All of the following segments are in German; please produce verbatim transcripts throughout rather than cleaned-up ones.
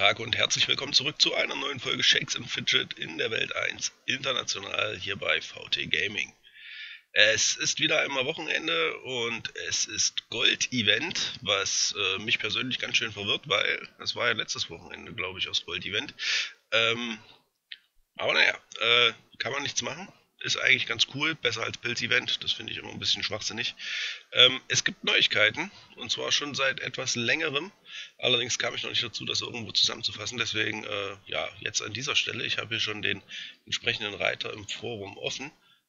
Tag und herzlich willkommen zurück zu einer neuen Folge Shakes and Fidget in der Welt eins, international hier bei V T Gaming. Es ist wieder einmal Wochenende und es ist Gold-Event, was äh, mich persönlich ganz schön verwirrt, weil es war ja letztes Wochenende, glaube ich, aus Gold-Event. Ähm, aber naja, äh, kann man nichts machen. Ist eigentlich ganz cool, besser als Pilz-Event, das finde ich immer ein bisschen schwachsinnig. Ähm, es gibt Neuigkeiten, und zwar schon seit etwas längerem. Allerdings kam ich noch nicht dazu, das irgendwo zusammenzufassen. Deswegen, äh, ja, jetzt an dieser Stelle. Ich habe hier schon den entsprechenden Reiter im Forum offen.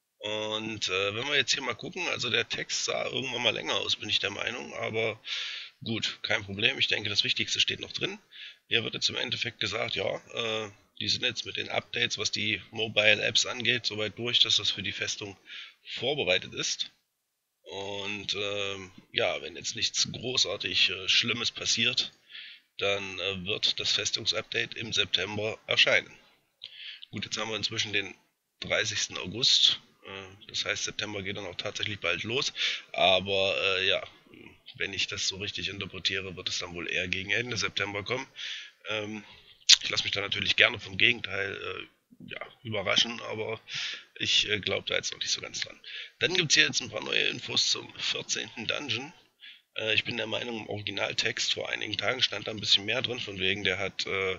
Und äh, wenn wir jetzt hier mal gucken, also der Text sah irgendwann mal länger aus, bin ich der Meinung. Aber gut, kein Problem. Ich denke, das Wichtigste steht noch drin. Hier wird jetzt im Endeffekt gesagt, ja, äh, die sind jetzt mit den Updates, was die Mobile Apps angeht, soweit durch, dass das für die Festung vorbereitet ist. Und ähm, ja, wenn jetzt nichts großartig äh, Schlimmes passiert, dann äh, wird das Festungsupdate im September erscheinen. Gut, jetzt haben wir inzwischen den dreißigsten August. Äh, das heißt, September geht dann auch tatsächlich bald los. Aber äh, ja, wenn ich das so richtig interpretiere, wird es dann wohl eher gegen Ende September kommen. Ähm, ich lasse mich da natürlich gerne vom Gegenteil äh, ja, überraschen, aber ich äh, glaube da jetzt noch nicht so ganz dran. Dann gibt es hier jetzt ein paar neue Infos zum vierzehnten Dungeon. Äh, ich bin der Meinung, im Originaltext vor einigen Tagen stand da ein bisschen mehr drin, von wegen, der hat, äh,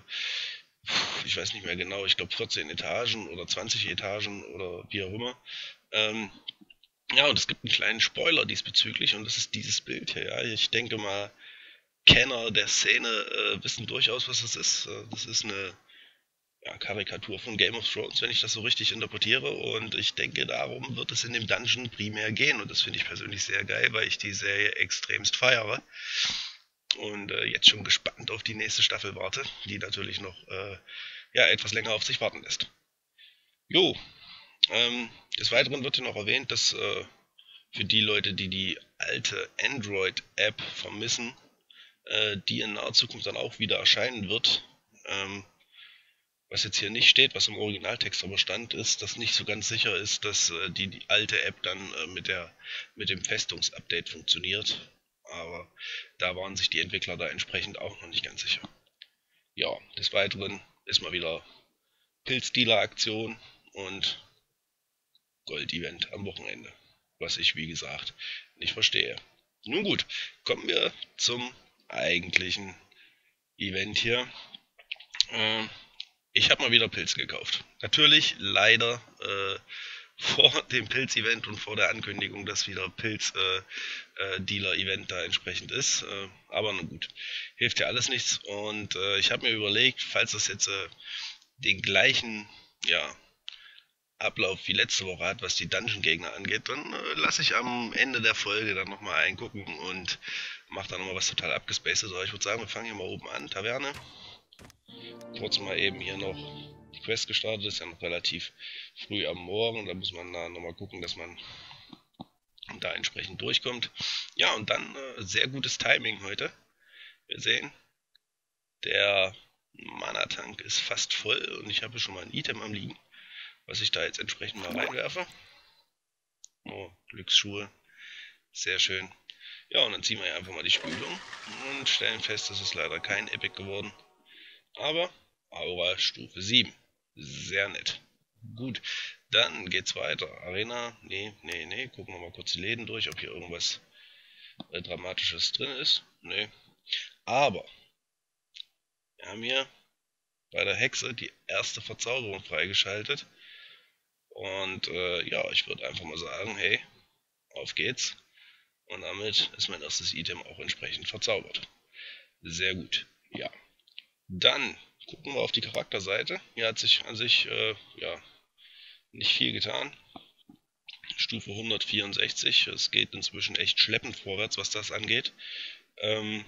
ich weiß nicht mehr genau, ich glaube vierzehn Etagen oder zwanzig Etagen oder wie auch immer. Ähm, ja, und es gibt einen kleinen Spoiler diesbezüglich und das ist dieses Bild hier. Ja. Ich denke mal, Kenner der Szene äh, wissen durchaus, was das ist. Äh, das ist eine ja, Karikatur von Game of Thrones, wenn ich das so richtig interpretiere. Und ich denke, darum wird es in dem Dungeon primär gehen. Und das finde ich persönlich sehr geil, weil ich die Serie extremst feiere. Und äh, jetzt schon gespannt auf die nächste Staffel warte, die natürlich noch äh, ja, etwas länger auf sich warten lässt. Jo, ähm, des Weiteren wird hier noch erwähnt, dass äh, für die Leute, die die alte Android-App vermissen, äh, die in naher Zukunft dann auch wieder erscheinen wird. Ähm, was jetzt hier nicht steht, was im Originaltext aber stand, ist, dass nicht so ganz sicher ist, dass äh, die, die alte App dann äh, mit, der, mit dem Festungsupdate funktioniert. Aber da waren sich die Entwickler da entsprechend auch noch nicht ganz sicher. Ja, des Weiteren ist mal wieder Pilzdealer-Aktion und Gold-Event am Wochenende. Was ich, wie gesagt, nicht verstehe. Nun gut, kommen wir zum eigentlichen Event hier. Äh, Ich habe mal wieder Pilze gekauft. Natürlich leider äh, vor dem Pilz-Event und vor der Ankündigung, dass wieder Pilz-Dealer-Event äh, äh, da entsprechend ist. Äh, aber na gut, hilft ja alles nichts. Und äh, ich habe mir überlegt, falls das jetzt äh, den gleichen ja, Ablauf wie letzte Woche hat, was die Dungeon-Gegner angeht, dann äh, lasse ich am Ende der Folge dann nochmal eingucken und mache dann nochmal was total abgespaced. Aber ich würde sagen, wir fangen hier mal oben an, Taverne. Kurz mal eben hier noch die Quest gestartet, ist ja noch relativ früh am Morgen, da muss man da nochmal gucken, dass man da entsprechend durchkommt. Ja, und dann äh, sehr gutes Timing heute. Wir sehen, der Mana-Tank ist fast voll und ich habe schon mal ein Item am liegen, was ich da jetzt entsprechend mal reinwerfe. Oh, Glücksschuhe, sehr schön. Ja, und dann ziehen wir hier einfach mal die Spülung und stellen fest, das ist leider kein Epic geworden. Aber Aura Stufe sieben. Sehr nett. Gut, dann geht's weiter. Arena, nee, nee, nee. Gucken wir mal kurz die Läden durch, ob hier irgendwas äh, Dramatisches drin ist. Nee. Aber wir haben hier bei der Hexe die erste Verzauberung freigeschaltet. Und äh, ja, ich würde einfach mal sagen, hey, auf geht's. Und damit ist mein erstes Item auch entsprechend verzaubert. Sehr gut, ja. Dann gucken wir auf die Charakterseite. Hier hat sich an sich äh, ja, nicht viel getan. Stufe hundertvierundsechzig. Es geht inzwischen echt schleppend vorwärts, was das angeht. Ähm,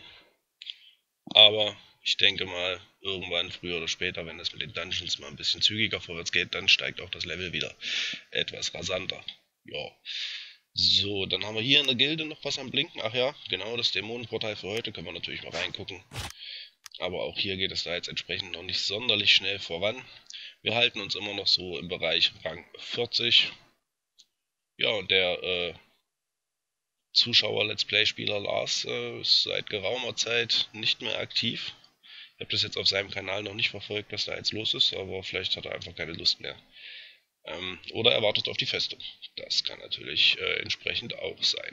aber ich denke mal, irgendwann früher oder später, wenn das mit den Dungeons mal ein bisschen zügiger vorwärts geht, dann steigt auch das Level wieder etwas rasanter. Ja. So, dann haben wir hier in der Gilde noch was am Blinken. Ach ja, genau, das Dämonenportal für heute. Können wir natürlich mal reingucken. Aber auch hier geht es da jetzt entsprechend noch nicht sonderlich schnell voran. Wir halten uns immer noch so im Bereich Rang vierzig. Ja, und der äh, Zuschauer-Let's Play-Spieler Lars äh, ist seit geraumer Zeit nicht mehr aktiv. Ich habe das jetzt auf seinem Kanal noch nicht verfolgt, was da jetzt los ist, aber vielleicht hat er einfach keine Lust mehr. Ähm, oder er wartet auf die Festung. Das kann natürlich äh, entsprechend auch sein.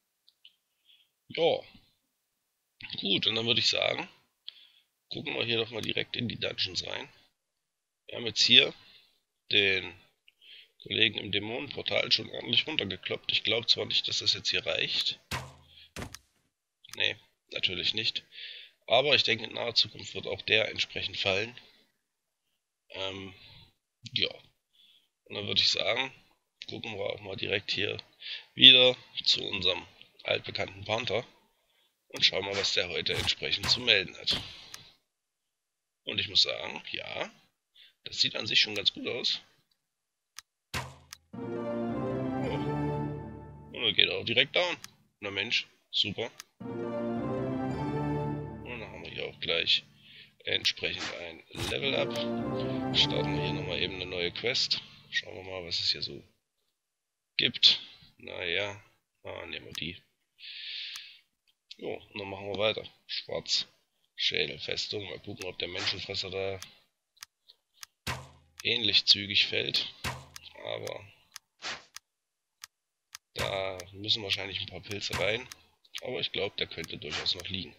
Ja, gut, und dann würde ich sagen, gucken wir hier doch mal direkt in die Dungeons rein. Wir haben jetzt hier den Kollegen im Dämonenportal schon ordentlich runtergekloppt. Ich glaube zwar nicht, dass das jetzt hier reicht. Nee, natürlich nicht. Aber ich denke, in naher Zukunft wird auch der entsprechend fallen. Ähm, ja. Und dann würde ich sagen, gucken wir auch mal direkt hier wieder zu unserem altbekannten Panther und schauen mal, was der heute entsprechend zu melden hat. Und ich muss sagen, ja, das sieht an sich schon ganz gut aus. Oh. Und er geht auch direkt down. Na Mensch, super. Und dann haben wir hier auch gleich entsprechend ein Level Up. Starten wir hier nochmal eben eine neue Quest. Schauen wir mal, was es hier so gibt. Naja, ah, nehmen wir die. Jo, und dann machen wir weiter. Schwarzschädelfestung. Mal gucken, ob der Menschenfresser da ähnlich zügig fällt. Aber da müssen wahrscheinlich ein paar Pilze rein. Aber ich glaube, der könnte durchaus noch liegen.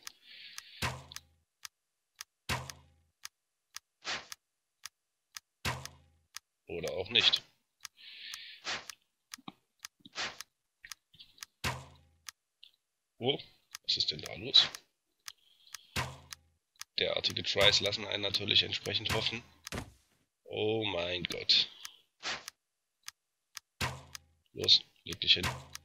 Oder auch nicht. Oh, was ist denn da los? Derartige Tries lassen einen natürlich entsprechend hoffen. Oh mein Gott. Los, leg dich hin.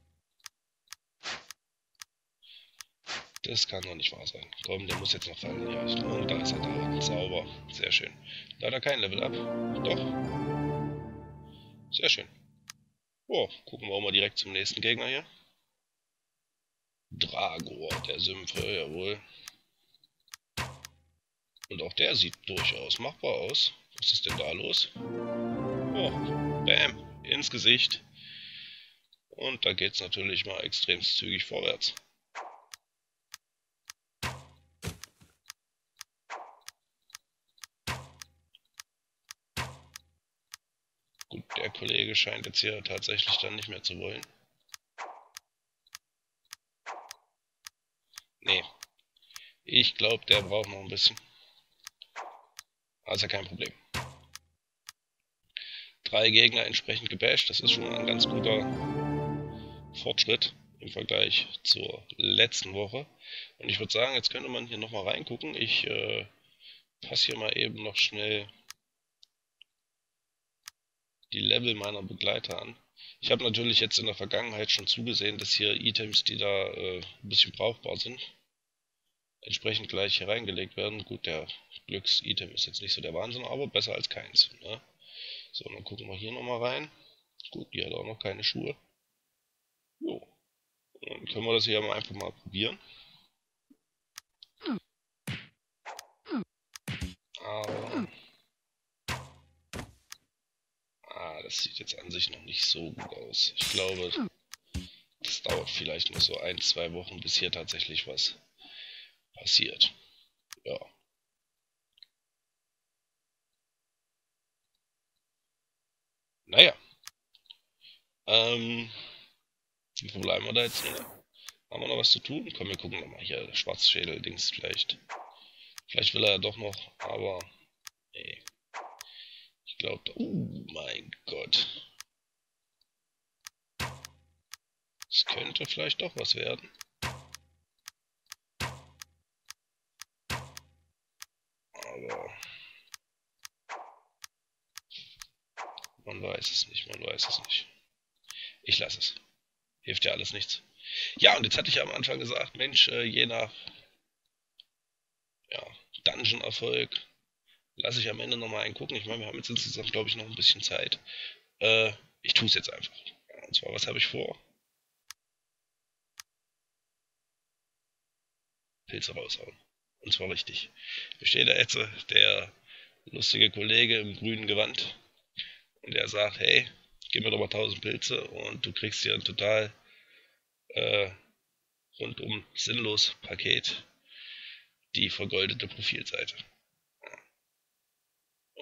Das kann doch nicht wahr sein. Komm, der muss jetzt noch fallen. Ja, und da ist er da. Sauber. Sehr schön. Leider kein Level Up. Doch. Sehr schön. Oh, gucken wir auch mal direkt zum nächsten Gegner hier. Dragor, der Sümpfe, jawohl. Und auch der sieht durchaus machbar aus. Was ist denn da los? Oh, bam, ins Gesicht. Und da geht's natürlich mal extrem zügig vorwärts. Gut, der Kollege scheint jetzt hier tatsächlich dann nicht mehr zu wollen. Nee, ich glaube, der braucht noch ein bisschen. Also kein Problem. Drei Gegner entsprechend gebasht, das ist schon mal ein ganz guter Fortschritt im Vergleich zur letzten Woche. Und ich würde sagen, jetzt könnte man hier nochmal reingucken. Ich äh, passe hier mal eben noch schnell die Level meiner Begleiter an. Ich habe natürlich jetzt in der Vergangenheit schon zugesehen, dass hier Items, die da äh, ein bisschen brauchbar sind, entsprechend gleich hier reingelegt werden. Gut, der Glücks-Item ist jetzt nicht so der Wahnsinn, aber besser als keins. Ne? So, dann gucken wir hier nochmal rein. Gut, die hat auch noch keine Schuhe. Jo. Dann können wir das hier einfach mal probieren. Aber ah, das sieht jetzt an sich noch nicht so gut aus. Ich glaube, das dauert vielleicht noch so ein, zwei Wochen, bis hier tatsächlich was passiert. Ja. Naja. Ähm, wo bleiben wir da jetzt? Oder? Haben wir noch was zu tun? Komm, wir gucken nochmal hier. Der Schwarzschädel-Dings vielleicht. Vielleicht will er ja doch noch, aber nee. Ich glaube, oh mein Gott. Es könnte vielleicht doch was werden. Aber man weiß es nicht, man weiß es nicht. Ich lasse es. Hilft ja alles nichts. Ja, und jetzt hatte ich ja am Anfang gesagt, Mensch, äh, je nach ja, Dungeon-Erfolg lasse ich am Ende nochmal einen gucken. Ich meine, wir haben jetzt insgesamt, glaube ich, noch ein bisschen Zeit. Äh, ich tue es jetzt einfach. Ja, und zwar, was habe ich vor? Pilze raushauen. Und zwar richtig. Hier steht da jetzt der lustige Kollege im grünen Gewand. Und der sagt, hey, gib mir doch mal tausend Pilze und du kriegst hier ein total äh, rundum sinnlos Paket, die vergoldete Profilseite.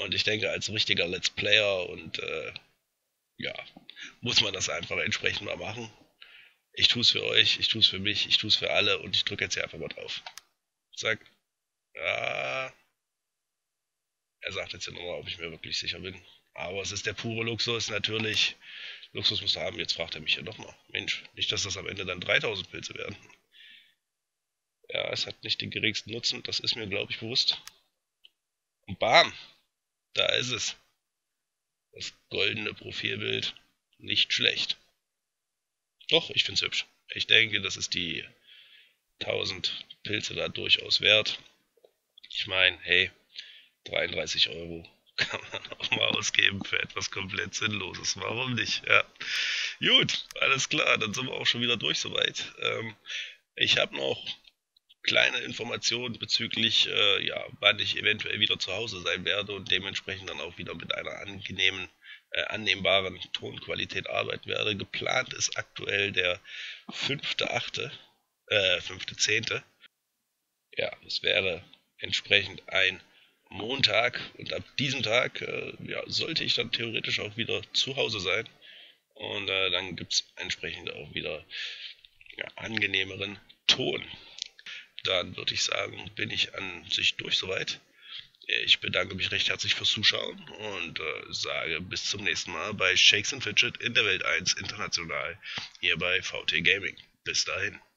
Und ich denke, als richtiger Let's Player und äh, ja, muss man das einfach entsprechend mal machen. Ich tue es für euch, ich tue es für mich, ich tue es für alle und ich drücke jetzt hier einfach mal drauf. Zack. Ja. Er sagt jetzt ja nochmal, ob ich mir wirklich sicher bin. Aber es ist der pure Luxus, natürlich. Luxus muss er haben, jetzt fragt er mich ja nochmal. Mensch, nicht, dass das am Ende dann dreitausend Pilze werden. Ja, es hat nicht den geringsten Nutzen, das ist mir, glaube ich, bewusst. Und bam, da ist es. Das goldene Profilbild, nicht schlecht. Doch, ich finde es hübsch. Ich denke, das ist die tausend Pilze da durchaus wert. Ich meine, hey, dreiunddreißig Euro kann man auch mal ausgeben für etwas komplett Sinnloses. Warum nicht? Ja. Gut, alles klar, dann sind wir auch schon wieder durch soweit. Ähm, ich habe noch kleine Informationen bezüglich, äh, ja, wann ich eventuell wieder zu Hause sein werde und dementsprechend dann auch wieder mit einer angenehmen, äh, annehmbaren Tonqualität arbeiten werde. Geplant ist aktuell der fünfte achte, äh, fünfte zehnte Ja, es wäre entsprechend ein Montag und ab diesem Tag äh, ja, sollte ich dann theoretisch auch wieder zu Hause sein und äh, dann gibt es entsprechend auch wieder ja, angenehmeren Ton. Dann würde ich sagen, bin ich an sich durch soweit. Ich bedanke mich recht herzlich fürs Zuschauen und äh, sage bis zum nächsten Mal bei Shakes and Fidget in der Welt eins international hier bei V T Gaming. Bis dahin.